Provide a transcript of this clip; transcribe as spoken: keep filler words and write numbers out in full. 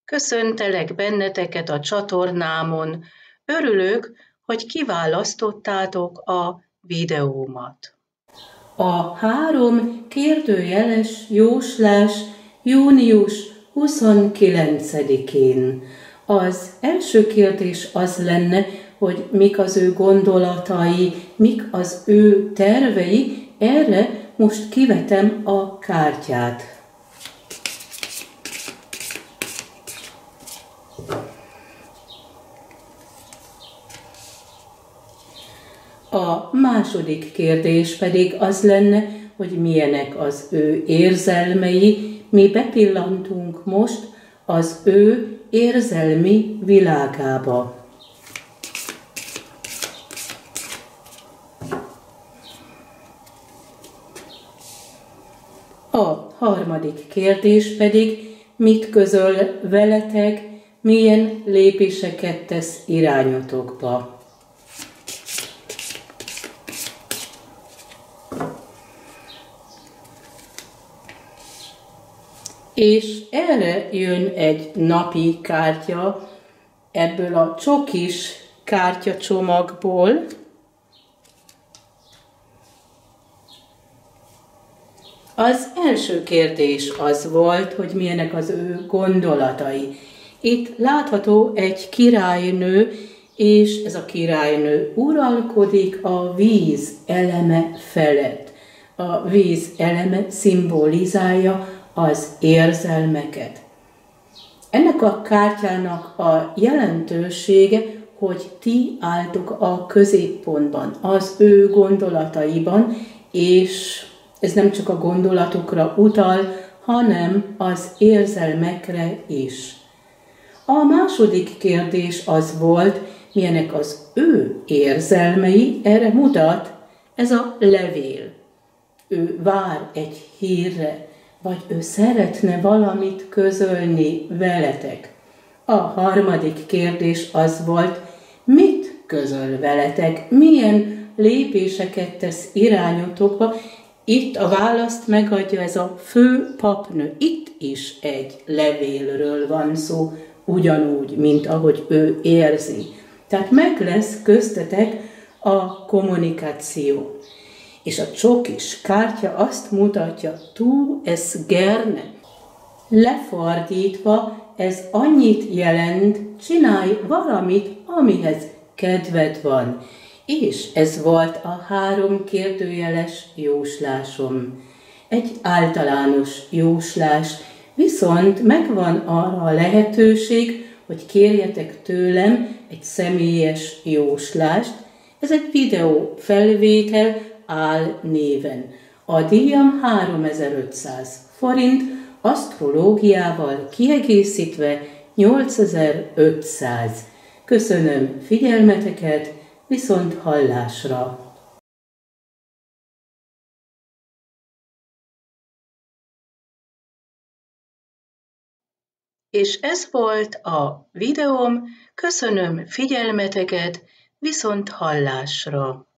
Köszöntelek benneteket a csatornámon. Örülök, hogy kiválasztottátok a videómat. A három kérdőjeles jóslás június huszonkilencedikén. Az első kérdés az lenne, hogy mik az ő gondolatai, mik az ő tervei. Erre most kivetem a kártyát. A második kérdés pedig az lenne, hogy milyenek az ő érzelmei. Mi bepillantunk most az ő érzelmi világába. A harmadik kérdés pedig, mit közöl veletek, milyen lépéseket tesz irányotokba. És erre jön egy napi kártya ebből a csokis kártyacsomagból. Az első kérdés az volt, hogy milyenek az ő gondolatai. Itt látható egy királynő, és ez a királynő uralkodik a víz eleme felett. A víz eleme szimbolizálja az érzelmeket. Ennek a kártyának a jelentősége, hogy ti álltok a középpontban, az ő gondolataiban, és ez nem csak a gondolatokra utal, hanem az érzelmekre is. A második kérdés az volt, milyenek az ő érzelmei, erre mutat ez a levél. Ő vár egy hírre, vagy ő szeretne valamit közölni veletek. A harmadik kérdés az volt, mit közöl veletek, milyen lépéseket tesz irányotokba. Itt a választ megadja ez a fő papnő. Itt is egy levélről van szó, ugyanúgy, mint ahogy ő érzi. Tehát meg lesz köztetek a kommunikáció. És a csokis kártya azt mutatja, tu es gerne. Lefordítva ez annyit jelent, csinálj valamit, amihez kedved van. És ez volt a három kérdőjeles jóslásom. Egy általános jóslás, viszont megvan arra a lehetőség, hogy kérjetek tőlem egy személyes jóslást. Ez egy videó felvétel, álnéven. A díjam háromezer-ötszáz forint, asztrológiával kiegészítve nyolcezer-ötszáz. Köszönöm figyelmeteket, viszont hallásra! És ez volt a videóm, köszönöm figyelmeteket, viszont hallásra!